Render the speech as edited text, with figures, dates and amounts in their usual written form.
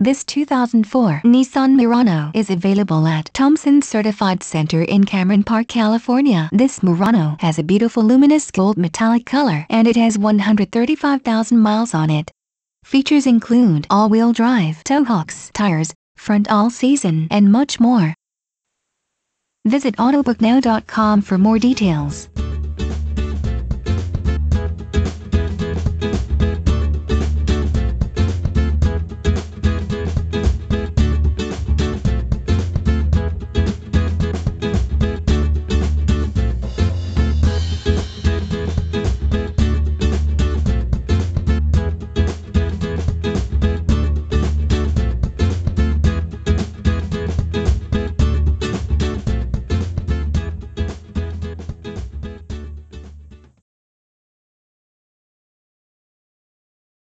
This 2004 Nissan Murano is available at Thompsons Certified Center in Cameron Park, California. This Murano has a beautiful luminous gold metallic color and it has 135,000 miles on it. Features include all-wheel drive, tow hooks, tires, front all-season, and much more. Visit autobooknow.com for more details.